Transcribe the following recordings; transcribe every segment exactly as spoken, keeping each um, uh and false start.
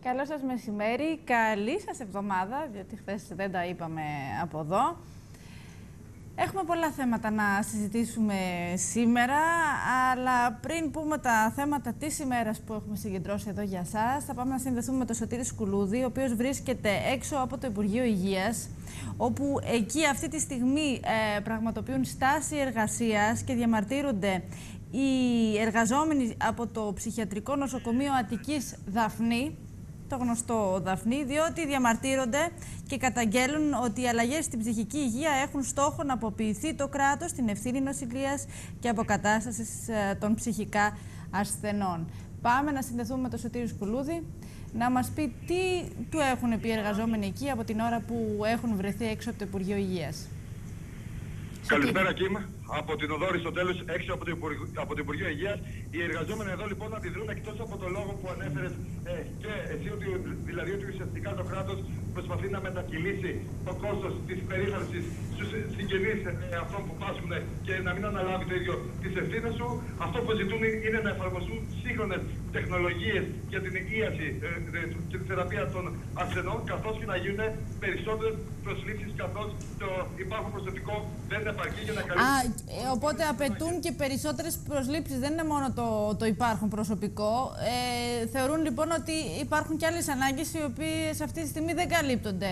Καλό σας μεσημέρι, καλή σας εβδομάδα, διότι χθες δεν τα είπαμε από εδώ. Έχουμε πολλά θέματα να συζητήσουμε σήμερα, αλλά πριν πούμε τα θέματα της ημέρας που έχουμε συγκεντρώσει εδώ για σας, θα πάμε να συνδεθούμε με τον Σωτήρη Σκουλούδη, ο οποίος βρίσκεται έξω από το Υπουργείο Υγείας, όπου εκεί αυτή τη στιγμή ε, πραγματοποιούν στάση εργασίας και διαμαρτύρονται οι εργαζόμενοι από το Ψυχιατρικό Νοσοκομείο Αττικής Δαφνή, το γνωστό Δαφνή, διότι διαμαρτύρονται και καταγγέλουν ότι οι αλλαγές στην ψυχική υγεία έχουν στόχο να αποποιηθεί το κράτος στην ευθύνη νοσηλείας και αποκατάστασης των ψυχικά ασθενών. Πάμε να συνδεθούμε με τον Σωτήρη Σκουλούδη, να μας πει τι του έχουν πει οι εργαζόμενοι εκεί από την ώρα που έχουν βρεθεί έξω από το Υπουργείο Υγείας. Καλησπέρα, Κίμ. Από την οδό Αριστοτέλους, έξω από το, Υπουργείο, από το Υπουργείο Υγείας. Οι εργαζόμενοι εδώ λοιπόν αντιδρούν εκτός από το λόγο που ανέφερες ε, και εσύ, ότι, δηλαδή ότι ουσιαστικά το κράτος προσπαθεί να μετακυλήσει το κόστος της περίθαλψης στους συγγενείς ε, αυτών που πάσχουν και να μην αναλάβει το ίδιο τις ευθύνες σου. Αυτό που ζητούν είναι να εφαρμοστούν σύγχρονες τεχνολογίες για την ίαση ε, ε, και τη θεραπεία των ασθενών, καθώς και να γίνουν περισσότερες προσλήψεις, καθώς το υπάρχον προσωπικό δεν επαρκεί για να καλύψει. Α, οπότε απαιτούν και περισσότερες προσλήψεις, δεν είναι μόνο το, το υπάρχον προσωπικό. Ε, θεωρούν λοιπόν ότι υπάρχουν και άλλες ανάγκες οι οποίες αυτή τη στιγμή δεν καλύπτονται.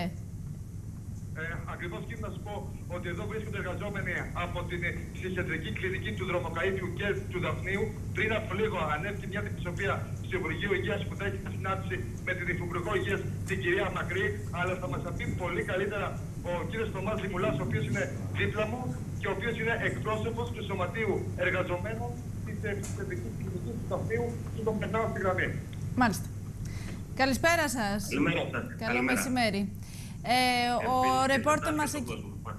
Ε, ακριβώς, και να σου πω ότι εδώ βρίσκονται εργαζόμενοι από την ψυχιατρική κλινική του Δρομοκαΐδιου και του Δαφνίου. Πριν από λίγο ανέβηκε μια αντιπροσωπεία στο Υπουργείο Υγείας που θα έχει συνάντηση με την Υφυπουργό Υγείας, την κυρία Μακρύ, αλλά θα μας πει πολύ καλύτερα ο κύριος Θωμάς Δημουλάς, ο οποίος είναι δίπλα μου και ο οποίος είναι εκπρόσωπος του Σωματείου Εργαζομένων της ψυχιατρικής κλινικής του Δαφνίου και τον πετάω στη γραμμή. Μάλιστα. Καλησπέρα σας. Καλημέρα σας. Καλό μεσημέρι. Ε, ο ρεπόρτερ μας εκεί,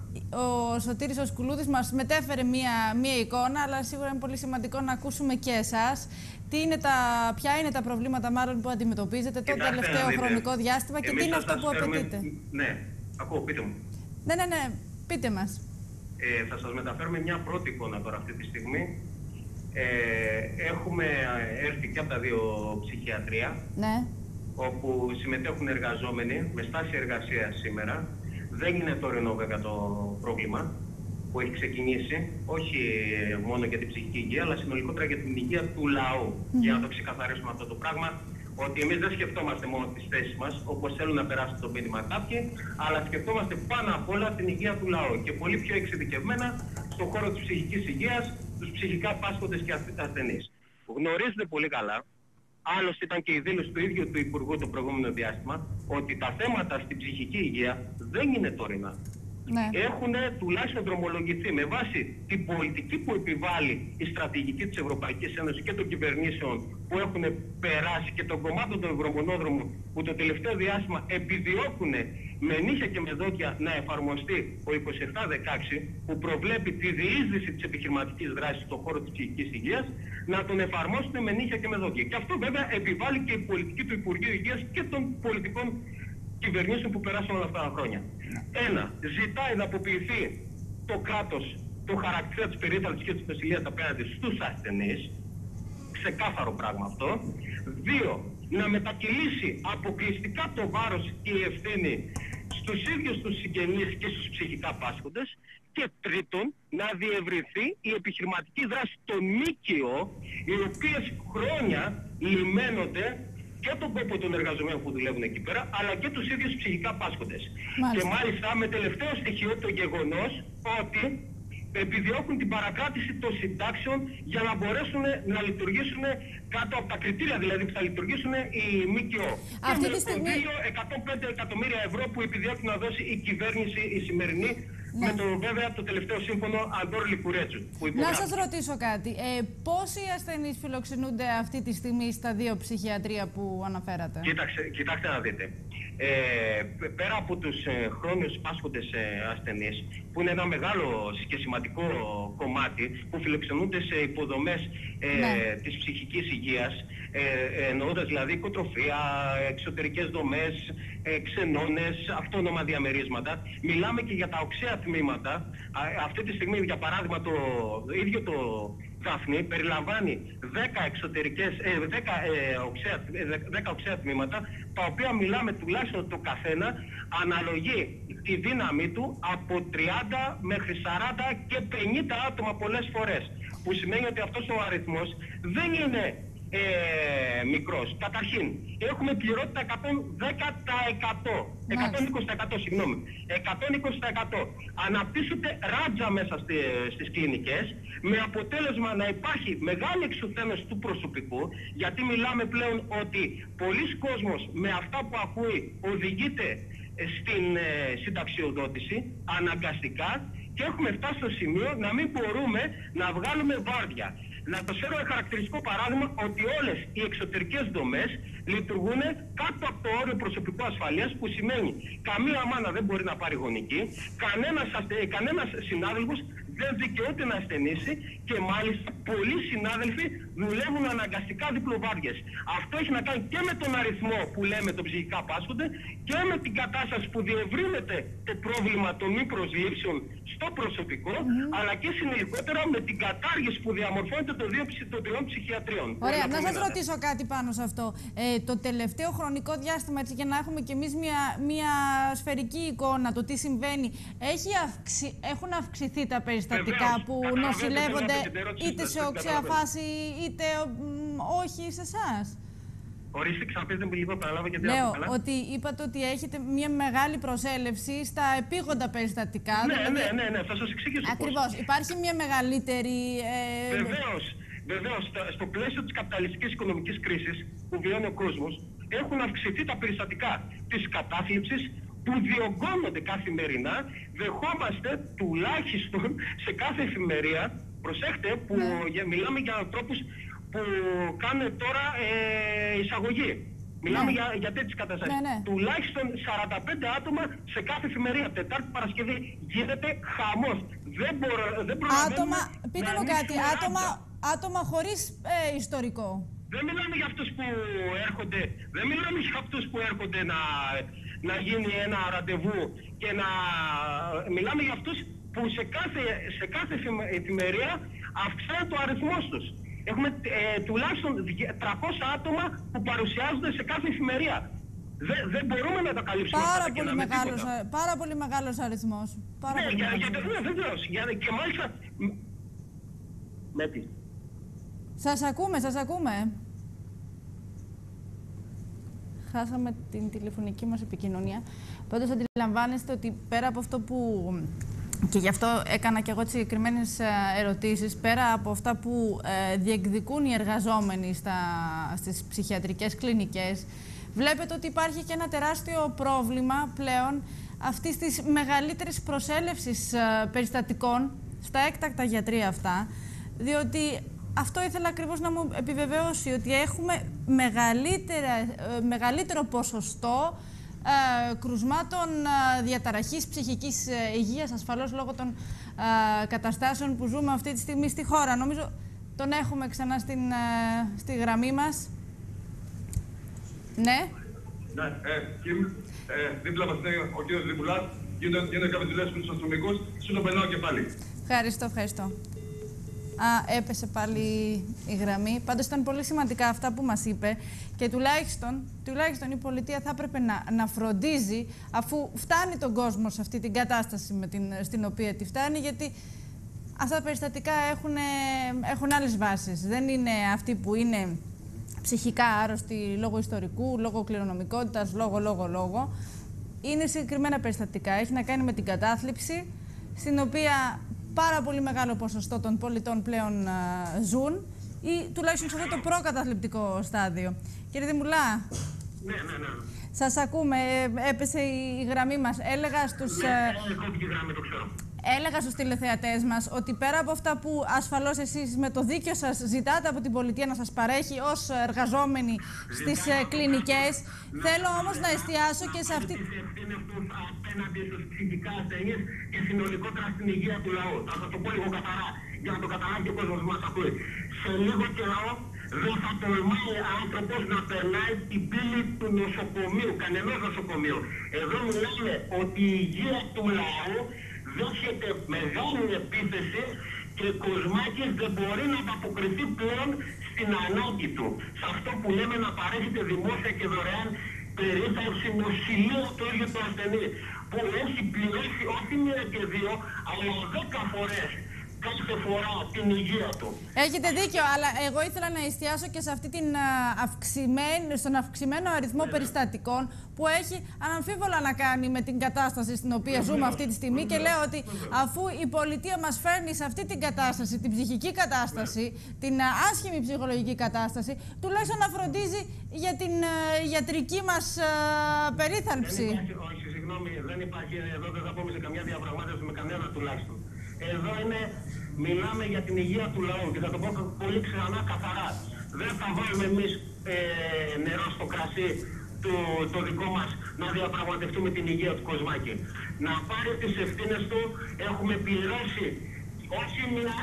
ο Σωτήρης ο Σκουλούδης, μας μετέφερε μία, μία εικόνα, αλλά σίγουρα είναι πολύ σημαντικό να ακούσουμε και εσάς. Τι είναι τα, ποια είναι τα προβλήματα μάλλον που αντιμετωπίζετε το Κοιτάξτε, τελευταίο χρονικό διάστημα και εμείς τι είναι αυτό που φέρουμε... απαιτείτε. Ναι, ακούω, πείτε μου. Ναι, ναι, ναι, πείτε μας. Ε, θα σας μεταφέρουμε μια πρώτη εικόνα τώρα αυτή τη στιγμή. Ε, έχουμε έρθει και από τα δύο ψυχιατρία, Ναι. όπου συμμετέχουν εργαζόμενοι με στάση εργασίας σήμερα. Δεν είναι τωρινό βέβαια το πρόβλημα που έχει ξεκινήσει, όχι μόνο για την ψυχική υγεία, αλλά συνολικότερα για την υγεία του λαού. Mm. Για να το ξεκαθαρίσουμε αυτό το πράγμα, ότι εμείς δεν σκεφτόμαστε μόνο τις θέσεις μας, όπως θέλουν να περάσουν το μήνυμα κάποιοι, αλλά σκεφτόμαστε πάνω απ' όλα την υγεία του λαού και πολύ πιο εξειδικευμένα στον χώρο της ψυχικής υγείας, τους ψυχικά πάσχοντες και ασθενείς. Γνωρίζετε πολύ καλά, άλλωστε ήταν και η δήλωση του ίδιου του Υπουργού το προηγούμενο διάστημα, ότι τα θέματα στην ψυχική υγεία δεν είναι τωρινά. Ναι. Έχουν τουλάχιστον δρομολογηθεί με βάση την πολιτική που επιβάλλει η στρατηγική της Ευρωπαϊκής Ένωσης και των κυβερνήσεων που έχουν περάσει και των κομμάτων των ευρωμονόδρομων που το τελευταίο διάστημα επιδιώκουν με νύχια και με δόντια να εφαρμοστεί ο είκοσι επτά δεκαέξι που προβλέπει τη διείσδυση της επιχειρηματικής δράσης στον χώρο της ψυχικής υγείας, να τον εφαρμόσουν με νύχια και με δόντια. Και αυτό βέβαια επιβάλλει και η πολιτική του Υπουργείου Υγείας και των πολιτικών κυβερνήσεων που περάσαν όλα αυτά τα χρόνια. Ένα, ζητάει να αποποιηθεί το κράτος το χαρακτήρα της περίθαλψης και της νοσηλείας απέναντι στους ασθενείς. Ξεκάθαρο πράγμα αυτό. Δύο, να μετακυλήσει αποκλειστικά το βάρος και η ευθύνη στους ίδιους τους συγγενείς και στους ψυχικά πάσχοντες. Και τρίτον, να διευρυνθεί η επιχειρηματική δράση των ΜΚΟ, οι οποίες χρόνια λιμένονται και τον κόπο των εργαζομένων που δουλεύουν εκεί πέρα, αλλά και τους ίδιους ψυχικά πάσχοντες. Μάλιστα. Και μάλιστα με τελευταίο στοιχείο το γεγονός ότι επιδιώκουν την παρακράτηση των συντάξεων για να μπορέσουν να λειτουργήσουν κάτω από τα κριτήρια δηλαδή που θα λιτουργήσουν οι ΜΚΟ. Αυτή τη στιγμή εκατόν πέντε εκατομμύρια ευρώ που επιδιώκει να δώσει η κυβέρνηση η σημερινή. Ναι. Με το βέβαια το τελευταίο σύμφωνο Αντόρ Λικουρέτσου. Να σας ρωτήσω κάτι. Ε, πόσοι ασθενείς φιλοξενούνται αυτή τη στιγμή στα δύο ψυχιατρία που αναφέρατε? Κοίταξε, κοιτάξτε να δείτε. Ε, πέρα από τους ε, χρόνιους πάσχοντες ε, ασθενείς, που είναι ένα μεγάλο και σημαντικό κομμάτι, που φιλοξενούνται σε υποδομές ε, ναι. της ψυχικής υγείας, ε, εννοώντας δηλαδή οικοτροφία, εξωτερικές δομές, ε, ξενώνες, αυτόνομα διαμερίσματα. Μιλάμε και για τα οξέα τμήματα. Α, αυτή τη στιγμή, για παράδειγμα, το ίδιο το Δάφνη περιλαμβάνει δέκα, εξωτερικές, ε, δέκα, ε, οξέα, δέκα οξέα τμήματα, τα οποία μιλάμε τουλάχιστον το καθένα αναλογεί τη δύναμή του από τριάντα μέχρι σαράντα και πενήντα άτομα πολλές φορές. Που σημαίνει ότι αυτός ο αριθμός δεν είναι ε, μικρός. Καταρχήν, έχουμε πληρότητα εκατόν δέκα τοις εκατό. εκατόν είκοσι τοις εκατό, συγγνώμη. εκατόν είκοσι τοις εκατό. Αναπτύσσεται ράτζα μέσα στη, στις κλινικές, με αποτέλεσμα να υπάρχει μεγάλη εξουθένωση του προσωπικού, γιατί μιλάμε πλέον ότι πολλοί κόσμος με αυτά που ακούει οδηγείται στην ε, συνταξιοδότηση αναγκαστικά, και έχουμε φτάσει στο σημείο να μην μπορούμε να βγάλουμε βάρδια. Να το φέρω ένα χαρακτηριστικό παράδειγμα, ότι όλες οι εξωτερικές δομές λειτουργούν κάτω από το όριο προσωπικού ασφαλείας, που σημαίνει καμία μάνα δεν μπορεί να πάρει γονική, κανένας, κανένας συνάδελφος δεν δικαιούται να ασθενήσει, και μάλιστα πολλοί συνάδελφοι δουλεύουν αναγκαστικά διπλοβάρδιες. Αυτό έχει να κάνει και με τον αριθμό που λέμε των ψυχικά πάσχονται, και με την κατάσταση που διευρύνεται το πρόβλημα των μη προσλήψεων στο προσωπικό, mm-hmm. αλλά και συνολικότερα με την κατάργηση που διαμορφώνεται των δύο των τριών ψυχιατρίων. Ωραία, να σας ρωτήσω κάτι πάνω σε αυτό. Ε, το τελευταίο χρονικό διάστημα, έτσι, για να έχουμε κι εμείς μια, μια σφαιρική εικόνα το τι συμβαίνει, έχει αυξη... έχουν αυξηθεί τα περιστατικά Βεβαίως, που νοσηλεύονται είτε σε οξέα φάση είτε μ, όχι σε εσάς? Ορίστε, ξαναπέστε μου λίγο, παραλάβω, γιατί Λέω καλά. ότι είπατε ότι έχετε μια μεγάλη προσέλευση στα επίγοντα περιστατικά. Ναι, δηλαδή... ναι, ναι, ναι, θα σας εξηγήσω. Ακριβώς. Πώς. Υπάρχει μια μεγαλύτερη... Ε... Βεβαίως, βεβαίως. Στο πλαίσιο της καπιταλιστικής οικονομικής κρίσης που βιώνει ο κόσμος, έχουν αυξηθεί τα περιστατικά της κατάθλιψης που διωγγώνονται καθημερινά. Δεχόμαστε τουλάχιστον σε κάθε εφημερία, προσέχτε, που ναι. μιλάμε για ανθρώπους που κάνουν τώρα ε, εισαγωγή. Μιλάμε ναι. για, για τέτοιες καταστάσεις. Ναι, ναι. Τουλάχιστον σαράντα πέντε άτομα σε κάθε εφημερία. Τετάρτη, Παρασκευή γίνεται χαμός. Δεν μπορώ, δεν άτομα, πείτε μου κάτι, άτομα, άτομα χωρίς ε, ιστορικό. Δεν μιλάμε για αυτούς που έρχονται, δεν μιλάμε για αυτούς που έρχονται να, να γίνει ένα ραντεβού και να... Μιλάμε για αυτούς που σε κάθε, σε κάθε εφημερία αυξάνει το αριθμός τους. Έχουμε ε, τουλάχιστον τριακόσια άτομα που παρουσιάζονται σε κάθε εφημερία. Δεν, δεν μπορούμε να τα καλύψουμε πάρα αυτά πολύ, μεγάλος, πάρα πολύ μεγάλος αριθμός. Πάρα ναι, πολύ για, μεγάλος. Για, ναι, βεβαίως. Για, και μάλιστα... Με τι. Σας ακούμε, σας ακούμε. Χάσαμε την τηλεφωνική μας επικοινωνία. Πάντως αντιλαμβάνεστε ότι πέρα από αυτό που... Και γι' αυτό έκανα και εγώ τις συγκεκριμένες ερωτήσεις. Πέρα από αυτά που ε, διεκδικούν οι εργαζόμενοι στα, στις ψυχιατρικές κλινικές, βλέπετε ότι υπάρχει και ένα τεράστιο πρόβλημα πλέον αυτής της μεγαλύτερης προσέλευσης ε, περιστατικών στα έκτακτα γιατρεία αυτά, διότι αυτό ήθελα ακριβώς να μου επιβεβαιώσει, ότι έχουμε μεγαλύτερο ποσοστό Ε, κρουσμάτων ε, διαταραχής ψυχικής ε, υγείας, ασφαλώς λόγω των ε, καταστάσεων που ζούμε αυτή τη στιγμή στη χώρα. Νομίζω τον έχουμε ξανά στην, ε, στη γραμμή μας. Ναι. Ναι, ε, Κιμ, ε, δίπλα μας είναι ο κύριος Διμπουλάς, γίνονται κάποιες δουλειές στους αστυνομικούς, σου το περνάω και πάλι. Ευχαριστώ, ευχαριστώ. Α, έπεσε πάλι η γραμμή. Πάντως ήταν πολύ σημαντικά αυτά που μας είπε και τουλάχιστον, τουλάχιστον η πολιτεία θα έπρεπε να, να φροντίζει, αφού φτάνει τον κόσμο σε αυτή την κατάσταση με την, στην οποία τη φτάνει, γιατί αυτά τα περιστατικά έχουν, έχουν άλλες βάσεις. Δεν είναι αυτοί που είναι ψυχικά άρρωστοι λόγω ιστορικού, λόγω κληρονομικότητας, λόγω, λόγω, λόγω. Είναι συγκεκριμένα περιστατικά. Έχει να κάνει με την κατάθλιψη, στην οποία πάρα πολύ μεγάλο ποσοστό των πολιτών πλέον α, ζουν, ή τουλάχιστον σε αυτό το προκαταθλιπτικό στάδιο. Κύριε Δημουλά, ναι, ναι, ναι. σας ακούμε. Ε, έπεσε η γραμμή μας. Έλεγα στους, ναι, ε, γραμμή, το ξέρω. έλεγα στους τηλεθεατές μας ότι πέρα από αυτά που ασφαλώς εσείς με το δίκιο σας ζητάτε από την πολιτεία να σας παρέχει ως εργαζόμενοι στις ε, κλινικές, θέλω όμως να εστιάσω και σε αυτή... Απέναντι στους ψυχικά ασθενείς και συνολικότερα στην υγεία του λαού. Θα σας το πω λίγο καθαρά, για να το καταλάβει και ο κόσμος μας ακούει. Σε λίγο καιρό δεν θα τολμάει άνθρωπος να περνάει την πύλη του νοσοκομείου, κανενός νοσοκομείου. Εδώ μιλάμε ότι η υγεία του λαού δέχεται μεγάλη επίθεση και Κοσμάκης δεν μπορεί να ανταποκριθεί πλέον στην ανάγκη του. Σε αυτό που λέμε να παρέχεται δημόσια και δωρεάν περίθαλψη νοσηλείου το ίδιο το ασθενή, που έχει πληρώσει όχι μία και δύο, αλλά δέκα φορές κάθε φορά την υγεία του. Έχετε δίκιο, αλλά εγώ ήθελα να εστιάσω και σε αυτή την αυξημένη, στον αυξημένο αριθμό yeah. περιστατικών που έχει αναμφίβολα να κάνει με την κατάσταση στην οποία yeah. ζούμε αυτή τη στιγμή yeah. και λέω ότι yeah. αφού η πολιτεία μας φέρνει σε αυτή την κατάσταση, την ψυχική κατάσταση, yeah. την άσχημη ψυχολογική κατάσταση, τουλάχιστον να φροντίζει για την uh, ιατρική μας uh, περίθαλψη. Δεν υπάρχει, όχι, συγγνώμη, δεν υπάρχει, εδώ δεν θα πούμε σε καμιά διαπραγμάτευση με κανένα τουλάχιστον. Εδώ είναι, μιλάμε για την υγεία του λαού και θα το πω πολύ ξανά καθαρά. Δεν θα βάλουμε εμείς ε, νερό στο κρασί το, το δικό μας να διαπραγματευτούμε την υγεία του Κοσμάκη. Να πάρει τις ευθύνες του, έχουμε πληρώσει όχι μια...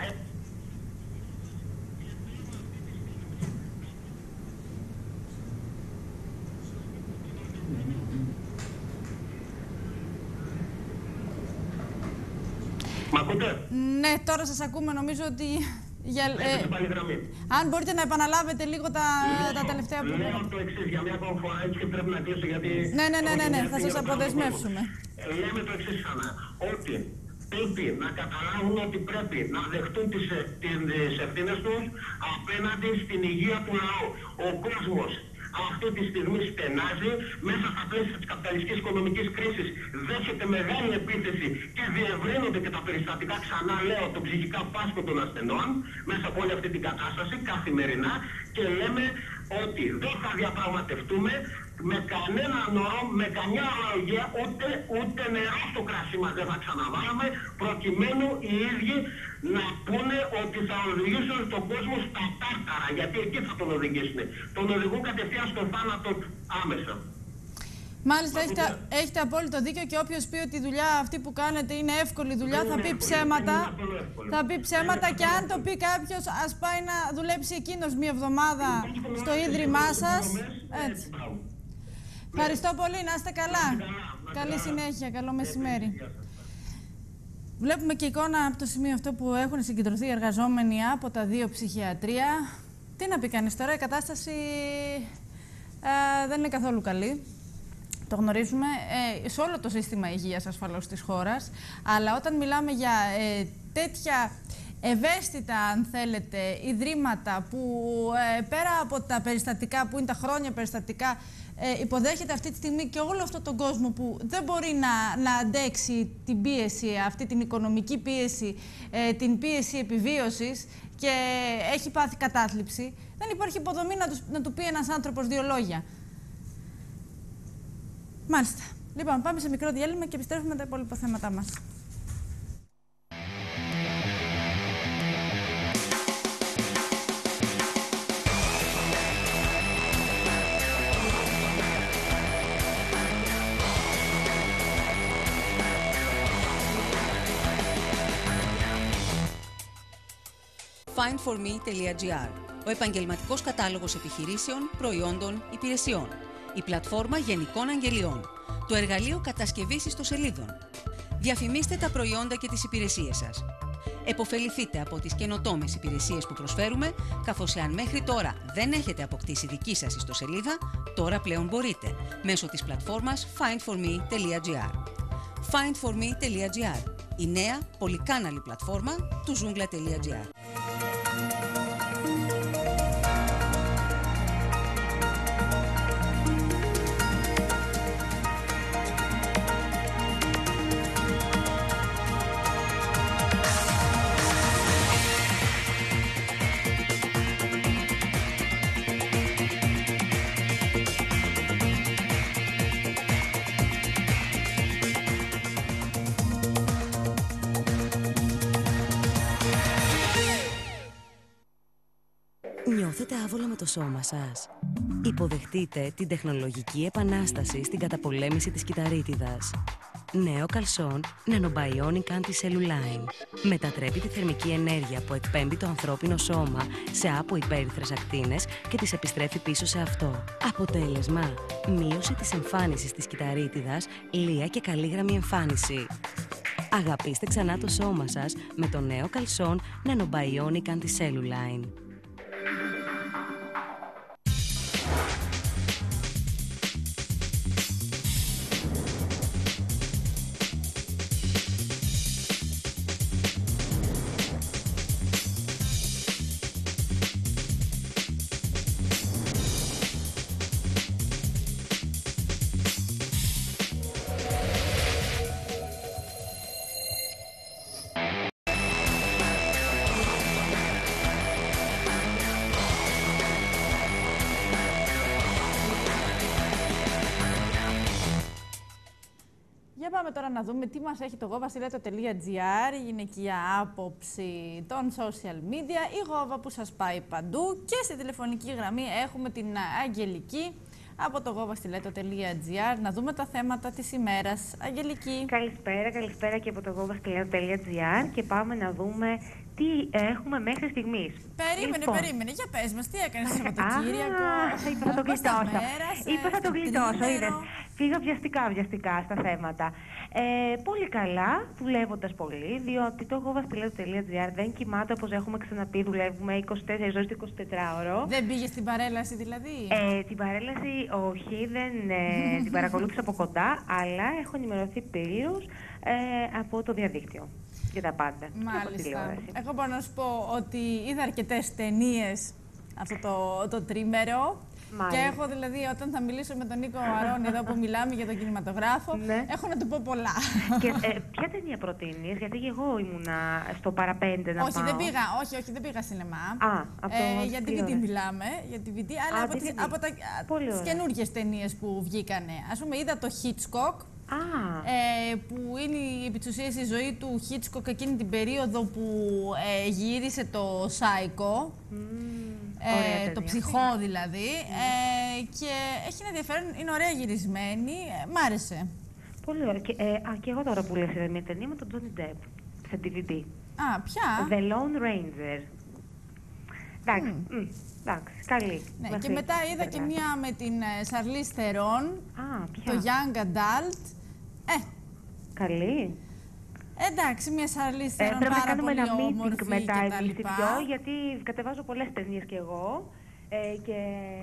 Μ' ακούτε? Ναι, τώρα σας ακούμε. Νομίζω ότι... Για, ε, αν μπορείτε να επαναλάβετε λίγο τα, λέω, τα τελευταία που λέω το εξής, για μια ακόμα φορά, έτσι και πρέπει να κλείσω γιατί... Ναι, ναι, ναι, ναι, ναι, θα σας αποδεσμεύσουμε. Λέμε το εξής ξανά, ότι πρέπει να καταλάβουν ότι πρέπει να δεχτούν τις, τις ευθύνες τους απέναντι στην υγεία του λαού. Ο κόσμος αυτή τη στιγμή στενάζει μέσα στα πλαίσια της καπιταλιστικής οικονομικής κρίσης, δέχεται μεγάλη επίθεση και διευρύνονται και τα περιστατικά, ξανά λέω, το ψυχικά πάσκο των ασθενών μέσα από όλη αυτή την κατάσταση καθημερινά, και λέμε ότι δεν θα διαπραγματευτούμε με κανέναν όρο, με καμιά ορολογία, ούτε, ούτε νερό στο κρασί μας δεν θα ξαναβάλουμε, προκειμένου οι ίδιοι να πούνε ότι θα οδηγήσουν τον κόσμο στα τάρταρα, γιατί εκεί θα τον οδηγήσουν. Τον οδηγούν κατευθείαν στο θάνατο άμεσα. Μάλιστα, έχετε, έχετε απόλυτο δίκιο, και όποιος πει ότι η δουλειά αυτή που κάνετε είναι εύκολη δουλειά, θα πει ψέματα. Θα πει ψέματα και αν το πει κάποιος, ας πάει να δουλέψει εκείνος μία εβδομάδα στο ίδρυμά σας. Έτσι. Ευχαριστώ πολύ, να είστε καλά. Καλή συνέχεια, καλό μεσημέρι. Βλέπουμε και εικόνα από το σημείο αυτό που έχουν συγκεντρωθεί οι εργαζόμενοι από τα δύο ψυχιατρία. Τι να πει κανείς τώρα, η κατάσταση ε, δεν είναι καθόλου καλή. Το γνωρίζουμε ε, σε όλο το σύστημα υγείας ασφαλώς της χώρας. Αλλά όταν μιλάμε για ε, τέτοια ευαίσθητα, αν θέλετε, ιδρύματα που ε, πέρα από τα περιστατικά που είναι τα χρόνια περιστατικά, Ε, υποδέχεται αυτή τη στιγμή και όλο αυτόν τον κόσμο που δεν μπορεί να, να αντέξει την πίεση, αυτή την οικονομική πίεση, ε, την πίεση επιβίωσης, και έχει πάθει κατάθλιψη, δεν υπάρχει υποδομή να του, να του πει ένας άνθρωπος δύο λόγια. Μάλιστα. Λοιπόν, πάμε σε μικρό διάλειμμα και επιστρέφουμε με τα υπόλοιπα θέματά μας. φάιντ φορ μη τελεία τζι άρ, ο επαγγελματικός κατάλογος επιχειρήσεων, προϊόντων, υπηρεσιών, η πλατφόρμα γενικών αγγελιών, το εργαλείο κατασκευής ιστοσελίδων. Διαφημίστε τα προϊόντα και τις υπηρεσίες σας. Εποφεληθείτε από τις καινοτόμες υπηρεσίες που προσφέρουμε, καθώς εάν μέχρι τώρα δεν έχετε αποκτήσει δική σας ιστοσελίδα, τώρα πλέον μπορείτε, μέσω της πλατφόρμας φάιντ φορ μη τελεία τζι άρ. φάιντ φορ μη τελεία τζι άρ, η νέα πολυκάναλη πλατφόρμα του ζούγκλα τελεία τζι άρ. Νιώθετε άβολα με το σώμα σας? Υποδεχτείτε την τεχνολογική επανάσταση στην καταπολέμηση της κυταρίτιδας. Νέο καλσόν Nanobionic Anti-Celluline. Μετατρέπει τη θερμική ενέργεια που εκπέμπει το ανθρώπινο σώμα σε αποϊπέρυθρες ακτίνες και τις επιστρέφει πίσω σε αυτό. Αποτέλεσμα: μείωση της εμφάνισης της κυταρίτιδας, λία και καλή γραμμή εμφάνιση. Αγαπήστε ξανά το σώμα σας με το νέο καλσόν Nanobionic Anti-Cellulite. Για πάμε τώρα να δούμε τι μας έχει το γοβαστιλέτο τελεία τζι άρ, η γυναικεία άποψη των social media, η γόβα που σας πάει παντού, και στη τηλεφωνική γραμμή έχουμε την Αγγελική από το γοβαστιλέτο τελεία τζι άρ να δούμε τα θέματα της ημέρας. Αγγελική. Καλησπέρα, καλησπέρα και από το γοβαστιλέτο τελεία τζι άρ και πάμε να δούμε τι έχουμε μέχρι στιγμής. Περίμενε, λοιπόν. περίμενε. Για πες μας, τι έκανες το Σαββατοκύριακο? Είπα θα το γλιτώσω. Είπα θα το γλιτώσω, είδες. Φύγα βιαστικά, βιαστικά στα θέματα. Ε, πολύ καλά, δουλεύοντας πολύ, διότι το γοβαστιλέτο τελεία τζι άρ δεν κοιμάται, όπως έχουμε ξαναπεί, δουλεύουμε είκοσι τέσσερις ώρες το εικοσιτετράωρο. Δεν πήγες στην παρέλαση δηλαδή? Ε, την παρέλαση όχι, δεν ε, την παρακολούθησα από κοντά, αλλά έχω ενημερωθεί πλήρως ε, από το διαδίκτυο. Για τα πάντα. Μάλιστα. Εγώ μπορώ να σου πω ότι είδα αρκετές ταινίες αυτό το, το τρίμερο. Μάλιστα. Και έχω δηλαδή, όταν θα μιλήσω με τον Νίκο Αρώνη εδώ που μιλάμε για τον κινηματογράφο, ναι. έχω να του πω πολλά. Και ε, ποια ταινία προτείνεις, γιατί και εγώ ήμουνα στο παραπέντε να όχι, πάω. Δεν πήγα, όχι, όχι, δεν πήγα σινεμά. Α, από ε, για ντι βι ντι μιλάμε, για ντι βι ντι, αλλά Α, από, τις, από τα, τις καινούργιες ταινίες που βγήκανε. Ας πούμε, είδα το Hitchcock. Ah. Ε, που είναι επί της ουσίας η ζωή του Hitchcock εκείνη την περίοδο που ε, γύρισε το Psycho, mm. ε, το ψυχό δηλαδή, mm. ε, και έχει ένα ενδιαφέρον, είναι ωραία γυρισμένη, ε, μ' άρεσε. Πολύ ωραία. Και, ε, α, και εγώ τώρα που λες μια ταινία με τον Johnny Depp, σε ντι βι ντι. Α, ποια? The Lone Ranger. Εντάξει. Mm. Mm. Εντάξει, καλή. Ναι, και μετά είδα και μία με την Charlize Theron, το Young Adult. Ε. Καλή. Εντάξει, μια Charlize Theron ε, πάρα πολύ ένα όμορφη μετά και τα λοιπά. Δυο, γιατί κατεβάζω πολλές ταινίες κι εγώ. Ε, και...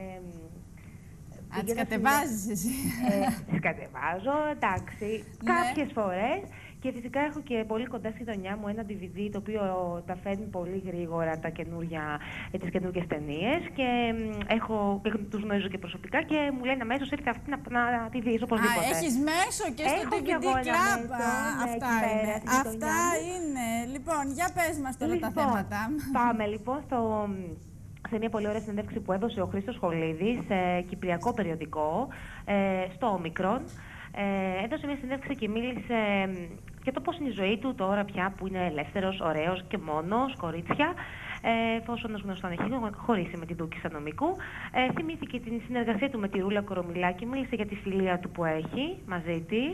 Α, τις κατεβάζεις εσύ. Ε, τις κατεβάζω, εντάξει, ναι. Κάποιες φορές. Και φυσικά έχω και πολύ κοντά στη γειτονιά μου ένα ντι βι ντι το οποίο τα φέρνει πολύ γρήγορα τα καινούργια, τις καινούργιες ταινίες και έχω, τους γνωρίζω και προσωπικά και μου λένε αμέσως ήρθε αυτή να, να τη δεις οπωσδήποτε. Α, έχεις μέσο και στο έχω ντι βι ντι Club. Αυτά είναι. Αυτά είναι. Λοιπόν, για πες μας τώρα λοιπόν, τα θέματα. Πάμε λοιπόν στο... σε μια πολύ ωραία συνέντευξη που έδωσε ο Χρήστος Χολίδης σε κυπριακό περιοδικό, ε, στο Όμικρον. Ε, έδωσε μια συνέντευξη και μίλησε για το πώς είναι η ζωή του τώρα πια που είναι ελεύθερος, ωραίος και μόνος, κορίτσια, ε, εφόσον ως γνωστόν έχει χωρίσει με την Δούκη Σανομικού. Ε, θυμήθηκε την συνεργασία του με τη Ρούλα Κορομιλάκη, μίλησε για τη φιλία του που έχει μαζί της.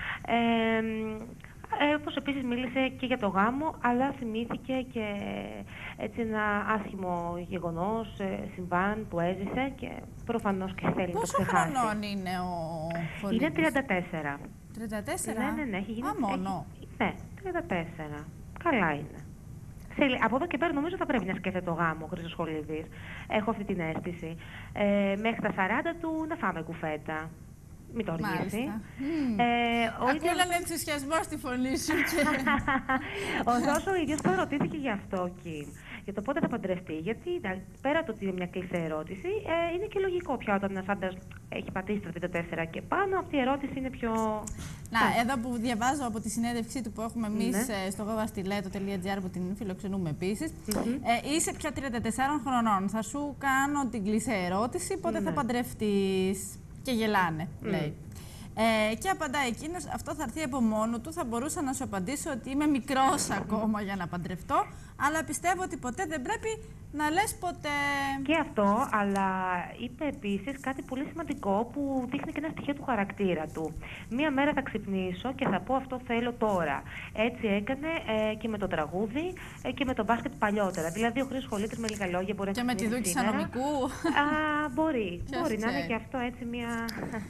Ε, Ε, όπως επίσης μίλησε και για το γάμο, αλλά θυμήθηκε και έτσι ένα άσχημο γεγονός, ε, συμβάν που έζησε και προφανώς και θέλει να το ξεχάσει. Πόσο χρονών είναι ο Χολίδης? Είναι τριάντα τέσσερα. τριάντα τέσσερα? Ναι, ναι, ναι. Έχει γίνει, Α, μόνο. Έχει, ναι, τριάντα τέσσερα. Καλά είναι. Σε, από εδώ και πέρα νομίζω θα πρέπει να σκέφτεται το γάμο ο Χρήστος Χολίδης. Έχω αυτή την αίσθηση. Ε, μέχρι τα σαράντα του να φάμε κουφέτα. Μην το αργήσει. Mm. Ε, Ακούω έναν ενθουσιασμό στη φωνή σου. Και... Ωστόσο, ο ίδιος τώρα ρωτήθηκε γι' αυτό, Κιμ. Για το πότε θα παντρευτεί. Γιατί πέρα από ότι είναι μια κλειστή ερώτηση, ε, είναι και λογικό πια όταν ένας άντρας έχει πατήσει τα τριάντα τέσσερα και πάνω. Αυτή η ερώτηση είναι πιο. Να, yeah. εδώ που διαβάζω από τη συνέντευξή του που έχουμε εμείς mm-hmm. στο γοβαστιλέτο τελεία τζι άρ που την φιλοξενούμε επίσης. Mm-hmm. ε, είσαι πια τριάντα τεσσάρων χρονών. Θα σου κάνω την κλειστή ερώτηση. Πότε mm-hmm. θα παντρευτείς? Και γελάνε, mm. λέει. Ε, και απαντάει εκείνος, αυτό θα έρθει από μόνο του. Θα μπορούσα να σου απαντήσω ότι είμαι μικρός ακόμα για να παντρευτώ, αλλά πιστεύω ότι ποτέ δεν πρέπει να λες ποτέ. Και αυτό, αλλά είπε επίσης κάτι πολύ σημαντικό που δείχνει και ένα στοιχείο του χαρακτήρα του. Μία μέρα θα ξυπνήσω και θα πω αυτό θέλω τώρα. Έτσι έκανε ε, και με το τραγούδι ε, και με το μπάσκετ παλιότερα. Δηλαδή ο Χρήστος Χολίδης με λίγα λόγια μπορεί και να ξυπνήσει. Και με τη Δούκη Σανομικού. Α, μπορεί. μπορεί να είναι και αυτό έτσι μία.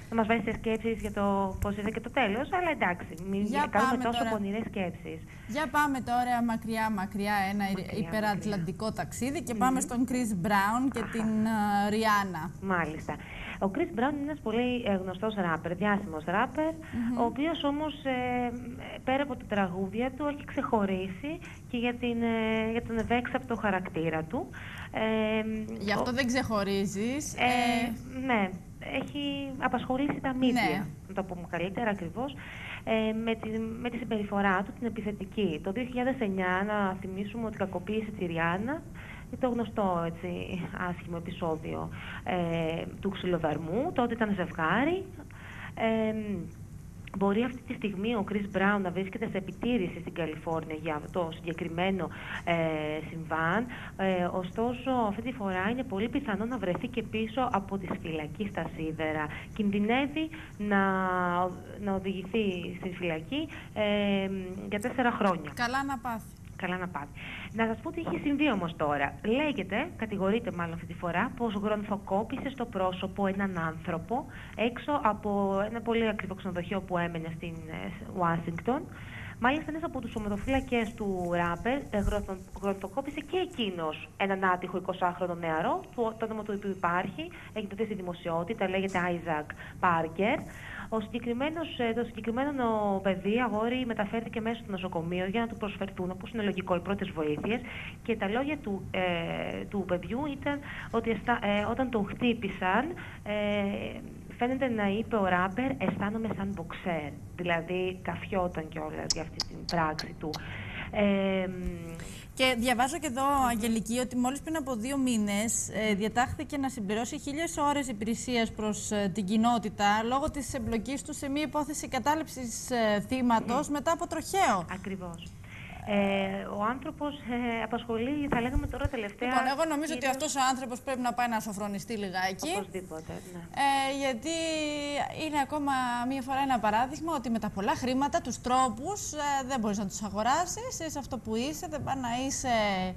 να μας βάζει σε σκέψεις για το πώς είναι και το τέλος, αλλά εντάξει, μην Για κάνουμε πάμε τόσο τώρα. πονηρές σκέψεις. Για πάμε τώρα μακριά, μακριά, ένα Μακριά, υπερατλαντικό μακριά. ταξίδι και πάμε στον Chris Brown και Αχα. την uh, Rihanna. Μάλιστα. Ο Chris Brown είναι ένας πολύ ε, γνωστός ράπερ, διάσημος ράπερ, ο οποίος όμως ε, πέρα από τα τραγούδια του έχει ξεχωρίσει και για, την, ε, για τον ευέξαπτο χαρακτήρα του. Ε, Γι' αυτό ο, δεν ξεχωρίζεις. ε, Ε, ναι, έχει απασχολήσει τα media, Ναι. να το πούμε καλύτερα ακριβώς, ε, με, τη, με τη συμπεριφορά του, την επιθετική. Το δύο χιλιάδες εννιά, να θυμίσουμε ότι κακοποίησε τη Ριάννα, το γνωστό έτσι, άσχημο επεισόδιο ε, του ξυλοδαρμού. Τότε ήταν ζευγάρι. Ε, μπορεί αυτή τη στιγμή ο Chris Brown να βρίσκεται σε επιτήρηση στην Καλιφόρνια για αυτό το συγκεκριμένο ε, συμβάν. Ε, ωστόσο, αυτή τη φορά είναι πολύ πιθανό να βρεθεί και πίσω από τη φυλακή στα σίδερα. Κινδυνεύει να, να οδηγηθεί στη φυλακή ε, για τέσσερα χρόνια. καλά να πάθει. Καλά να πάθει. Να σας πω τι έχει συμβεί όμως τώρα. Λέγεται, κατηγορείται μάλλον αυτή τη φορά, πως γρονθοκόπησε στο πρόσωπο έναν άνθρωπο έξω από ένα πολύ ακριβό ξενοδοχείο που έμενε στην Ουάσιγκτον. Μάλιστα, ένας από τους σωματοφύλακες του ράπερ γρονθοκόπησε και εκείνος έναν άτυχο εικοσάχρονο νεαρό, το όνομα του οποίου υπάρχει, έχει δοθεί στη δημοσιότητα, λέγεται Isaac Parker. Ο συγκεκριμένος, το συγκεκριμένο παιδί, αγόρι, μεταφέρθηκε μέσα στο νοσοκομείο για να του προσφερθούν, όπως είναι λογικό, οι πρώτες βοήθειες. Και τα λόγια του, ε, του παιδιού ήταν ότι εστα, ε, όταν τον χτύπησαν, ε, φαίνεται να είπε ο ράπερ, αισθάνομαι σαν μποξέρ. Δηλαδή, καφιόταν κιόλας για αυτή την πράξη του. Ε, Και διαβάζω και εδώ, Αγγελική, ότι μόλις πριν από δύο μήνες ε, διατάχθηκε να συμπληρώσει χίλιες ώρες υπηρεσίας προς ε, την κοινότητα λόγω της εμπλοκής του σε μια υπόθεση κατάληψης ε, θύματος μετά από τροχαίο. Ακριβώς. Ε, ο άνθρωπος ε, απασχολεί, θα λέγαμε τώρα τελευταία... Λοιπόν, εγώ νομίζω κυρίως... ότι αυτός ο άνθρωπος πρέπει να πάει να σοφρονιστεί λιγάκι. Οπωσδήποτε, ναι. Ε, γιατί είναι ακόμα μία φορά ένα παράδειγμα ότι με τα πολλά χρήματα, τους τρόπους, ε, δεν μπορείς να τους αγοράσεις. Είσαι αυτό που είσαι, δεν πάει να είσαι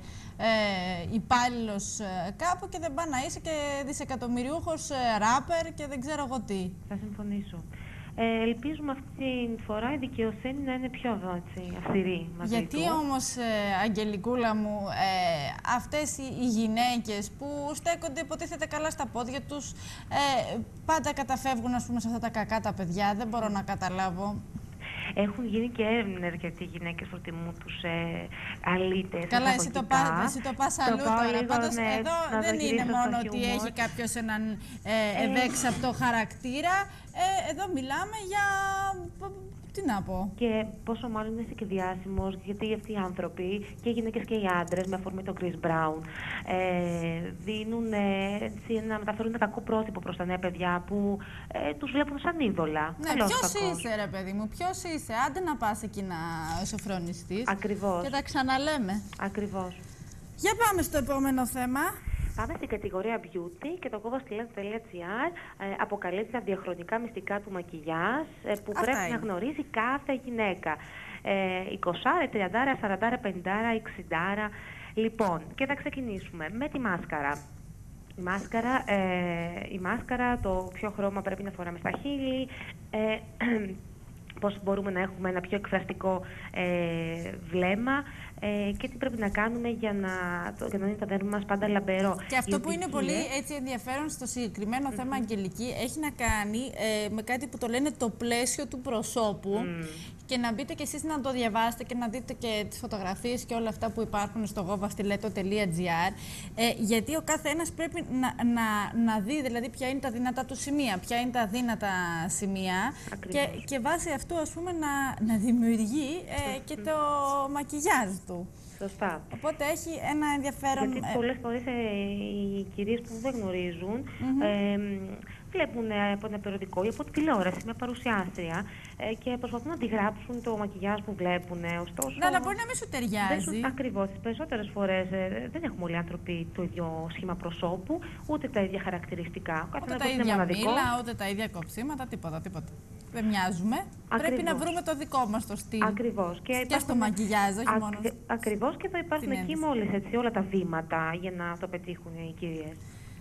ε, υπάλληλος ε, κάπου και δεν πάει να είσαι και δισεκατομμυριούχος ε, ράπερ και δεν ξέρω εγώ τι. Θα συμφωνήσω. Ε, ελπίζουμε αυτή τη φορά η δικαιοσύνη να είναι πιο έτσι, αυστηρή μαζί Γιατί του. όμως, ε, Αγγελικούλα μου, ε, αυτές οι, οι γυναίκες που στέκονται υποτίθεται καλά στα πόδια τους, ε, πάντα καταφεύγουν, ας πούμε, σε αυτά τα κακά τα παιδιά, δεν μπορώ να καταλάβω. Έχουν γίνει και έρευνες γιατί οι γυναίκες προτιμούν τους ε, αλήτες. Καλά, εσύ το, πά, εσύ το πας αλλού τώρα. Πάντως, ναι, εδώ δεν είναι μόνο ότι χιούμορ. Έχει κάποιος έναν ε, ευέξαπτο χαρακτήρα. Ε, εδώ μιλάμε για... Τι να πω. Και πόσο μάλλον είσαι και διάσημος, γιατί αυτοί οι άνθρωποι, και οι γυναίκες και οι άντρες, με αφορμή τον Chris Brown, ε, δίνουν, ε, έτσι, να μεταφέρουν ένα κακό πρότυπο προς τα νέα παιδιά που ε, τους βλέπουν σαν είδωλα. Ναι, ποιος είσαι, ρε παιδί μου, ποιος είσαι. Άντε να πας εκεί να σοφρονιστείς. Ακριβώς. Και τα ξαναλέμε. Ακριβώς. Για πάμε στο επόμενο θέμα. Πάμε στην κατηγορία Beauty και το govastylens.gr ε, αποκαλεί τα διαχρονικά μυστικά του μακιγιάζ ε, που Αυτά πρέπει είναι. να γνωρίζει κάθε γυναίκα. Ε, είκοσι, τριάντα, σαράντα, πενήντα, εξήντα. Λοιπόν, και θα ξεκινήσουμε με τη μάσκαρα. Η μάσκαρα, ε, η μάσκαρα, το ποιο χρώμα πρέπει να φοράμε στα χείλη, ε, πώς μπορούμε να έχουμε ένα πιο εκφραστικό ε, βλέμμα ε, και τι πρέπει να κάνουμε για να, το, για να είναι το δέρμα μας πάντα λαμπερό. Και αυτό Οι που είναι οδηγίες... πολύ έτσι, ενδιαφέρον στο συγκεκριμένο mm-hmm. θέμα, Αγγελική, έχει να κάνει ε, με κάτι που το λένε το πλαίσιο του προσώπου. Mm. Και να μπείτε κι εσείς να το διαβάσετε και να δείτε και τις φωτογραφίες και όλα αυτά που υπάρχουν στο govastileto.gr. Ε, γιατί ο κάθε ένας πρέπει να, να, να δει δηλαδή ποια είναι τα δυνατά του σημεία, ποια είναι τα αδύνατα σημεία. Και, και βάσει αυτού, ας πούμε, να, να δημιουργεί ε, και το μακιγιάζ του. Σωστά. Οπότε έχει ένα ενδιαφέρον... Γιατί πολλές φορές ε, οι κυρίες που δεν γνωρίζουν mm-hmm. ε, βλέπουν από ένα περιοδικό ή από τη τηλεόραση με παρουσιάστρια ε, και προσπαθούν να αντιγράψουν το μακιγιάζ που βλέπουν. Ωστόσο, ναι, αλλά μπορεί να μην σου ταιριάζει. Ακριβώς. Τις περισσότερες φορές ε, δεν έχουμε όλοι οι άνθρωποι το ίδιο σχήμα προσώπου, ούτε τα ίδια χαρακτηριστικά. Ούτε τα ίδια μήλα, ούτε τα ίδια κοψίματα, τίποτα, τίποτα. Δεν μοιάζουμε. Ακριβώς. Πρέπει να βρούμε το δικό μας το στυλ. Ακριβώς. Και, και υπάρχουν... στο μακιγιάζ, όχι Ακ... μόνο. Ακριβώς, και θα υπάρχουν εκεί μόλις έτσι όλα τα βήματα για να το πετύχουν οι κυρίες.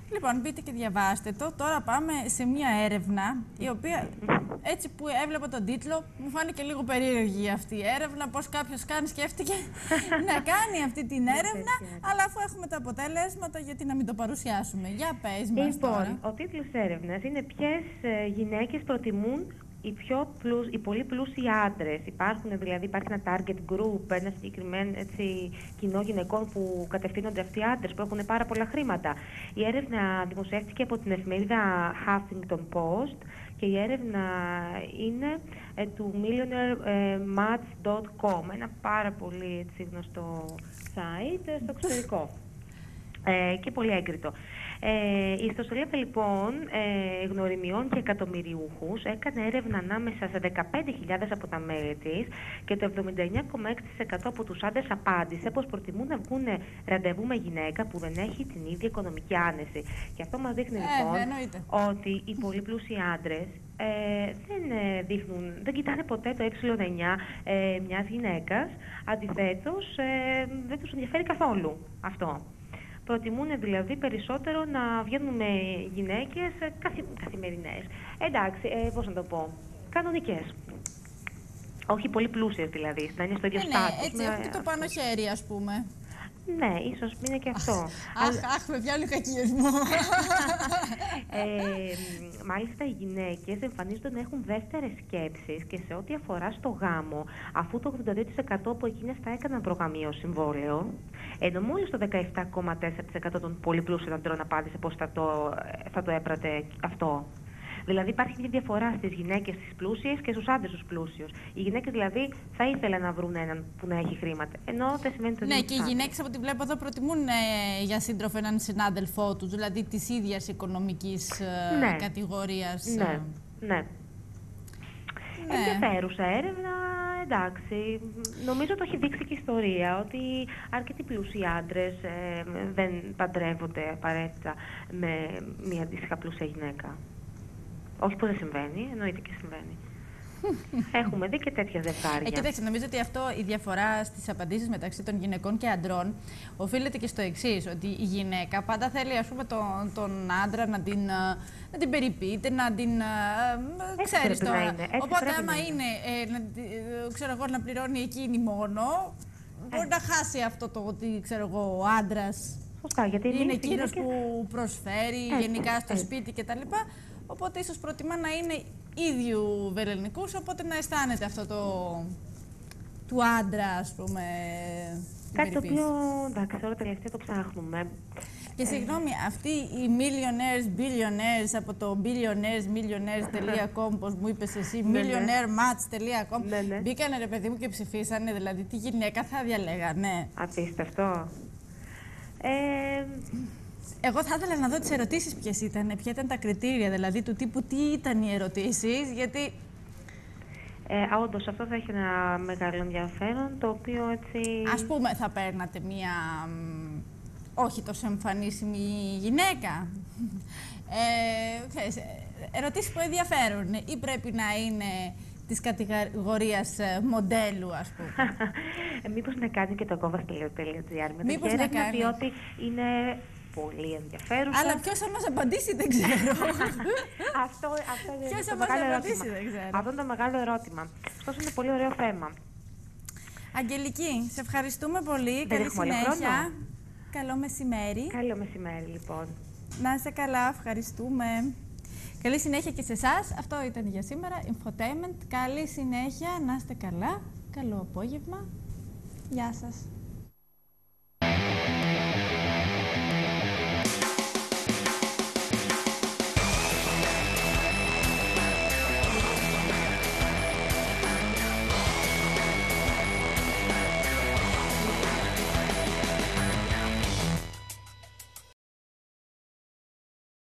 Λοιπόν, μπείτε και διαβάστε το. Τώρα πάμε σε μια έρευνα, η οποία, έτσι που έβλεπα τον τίτλο, μου φάνηκε λίγο περίεργη αυτή η έρευνα. Πώς κάποιος καν σκέφτηκε να κάνει αυτή την έρευνα, αλλά αφού έχουμε τα αποτέλεσματα, γιατί να μην το παρουσιάσουμε. Για πες μας λοιπόν, τώρα. Ο τίτλος έρευνας είναι ποιες ε, γυναίκες προτιμούν οι, πιο πλούς, οι πολύ πλούσιοι άντρες. Υπάρχουν, δηλαδή, υπάρχει ένα target group, ένα συγκεκριμένο έτσι, κοινό γυναικών που κατευθύνονται αυτοί οι άντρες που έχουν πάρα πολλά χρήματα. Η έρευνα δημοσιεύτηκε από την εφημερίδα Huffington Post και η έρευνα είναι ε, του millionaire match dot com, ένα πάρα πολύ έτσι, γνωστό site ε, στο εξωτερικό ε, και πολύ έγκριτο. Ε, η ιστοσελίδα λοιπόν ε, γνωριμιών και εκατομμυριούχους έκανε έρευνα ανάμεσα σε δεκαπέντε χιλιάδες από τα μέλη της και το εβδομήντα εννέα κόμμα έξι τοις εκατό από τους άντρες απάντησε πως προτιμούν να βγουν ραντεβού με γυναίκα που δεν έχει την ίδια οικονομική άνεση. Και αυτό μας δείχνει ε, λοιπόν εννοείται. ότι οι πολύ πλούσιοι άντρες ε, δεν ε, δείχνουν, δεν κοιτάνε ποτέ το ε εννιά ε, μιας γυναίκας, αντιθέτως ε, δεν τους ενδιαφέρει καθόλου αυτό. Προτιμούν δηλαδή περισσότερο να βγαίνουν με γυναίκες καθη, καθημερινές. Εντάξει, ε, πώς να το πω, κανονικές. Όχι πολύ πλούσιες δηλαδή, να είναι στο ίδιο ε, στάτους. Ναι, έτσι, αυτό το πάνω χέρι, ας πούμε. Ναι, ίσως είναι και αυτό. Αχ, αχ, με πιάνει κακιασμό. ε, μάλιστα, οι γυναίκες εμφανίζονται να έχουν δεύτερες σκέψεις και σε ό,τι αφορά στο γάμο, αφού το ογδόντα δύο τοις εκατό από εκείνες θα έκαναν προγαμείο συμβόλαιο, ενώ μόλις το δεκαεπτά κόμμα τέσσερα τοις εκατό των πολύ πλούσιων αντρών απάντησε πως θα το, θα το έπρατε αυτό. Δηλαδή υπάρχει μια διαφορά στις γυναίκες τις πλούσιες και στους άντρες τους πλούσιους. Οι γυναίκες δηλαδή θα ήθελαν να βρουν έναν που να έχει χρήματα. Ενώ δεν σημαίνει το ίδιο. Ναι, και οι γυναίκες από ό,τι βλέπω εδώ προτιμούν ε, για σύντροφο έναν συνάδελφό τους, δηλαδή της ίδιας οικονομικής ε, ναι. κατηγορίας. Ναι, ε. ναι. ναι. Ενδιαφέρουσα έρευνα, εντάξει. Νομίζω το έχει δείξει και η ιστορία ότι αρκετοί πλούσιοι άντρες ε, δεν παντρεύονται απαραίτητα με μια αντίστοιχα πλούσια γυναίκα. Όχι που δεν συμβαίνει, εννοείται και συμβαίνει. Έχουμε δει και τέτοια ζευγάρια. Ε, κοιτάξτε, νομίζω ότι αυτό η διαφορά στις απαντήσεις μεταξύ των γυναικών και αντρών οφείλεται και στο εξής, ότι η γυναίκα πάντα θέλει, ας πούμε, τον, τον άντρα να την, να την περιποιείται, να την... Έτσι ξέρεις τώρα. να είναι. Έτσι Οπότε άμα να είναι, ε, να, ξέρω εγώ, να πληρώνει εκείνη μόνο, μπορεί να χάσει αυτό το ότι, ξέρω εγώ, ο άντρας Σωστά, γιατί είναι εκείνος και... που προσφέρει έτσι, γενικά στο έτσι. σπίτι κτλ. Οπότε ίσως προτιμά να είναι ίδιου βεληνικούς, οπότε να αισθάνεται αυτό το του άντρα, ας πούμε. Κάτι το οποίο, εντάξει, τώρα τελευταία το ψάχνουμε. Και συγγνώμη, αυτοί οι millionaires, billionaires από το billionaires, millionaires τελεία com, πώς μου είπες εσύ, millionaire match τελεία com, ναι, ναι. μπήκανε ρε παιδί μου και ψηφίσανε, δηλαδή τι γυναίκα θα διαλέγανε. Απίστευτο. Ε, Εγώ θα ήθελα να δω τις ερωτήσεις ποιες ήταν, ποια ήταν τα κριτήρια, δηλαδή του τύπου τι ήταν οι ερωτήσεις, γιατί... Ε, όντως, αυτό θα έχει ένα μεγάλο ενδιαφέρον, το οποίο έτσι... Ας πούμε, θα παίρνατε μία όχι τόσο εμφανίσιμη γυναίκα. Ε, ξέρεις, ερωτήσεις που ενδιαφέρουν ή πρέπει να είναι της κατηγορίας μοντέλου, ας πούμε. ε, μήπως να κάνει και το κόβας.gr. Μήπως να κάνει. Διότι είναι... πολύ ενδιαφέρουσα. Αλλά ποιος θα μας απαντήσει δεν ξέρω. αυτό, αυτό είναι ποιος το θα μας μεγάλο απαντήσει ερώτημα. δεν ξέρω. Αυτό είναι το μεγάλο ερώτημα. Αυτό είναι πολύ ωραίο θέμα. Αγγελική, σε ευχαριστούμε πολύ. Δεν Καλή έχουμε συνέχεια. χρόνο. Καλό μεσημέρι. Καλό μεσημέρι, λοιπόν. Να είστε καλά, ευχαριστούμε. Καλή συνέχεια και σε εσάς. Αυτό ήταν για σήμερα. Infotainment. Καλή συνέχεια, να είστε καλά. Καλό απόγευμα. Γεια σας.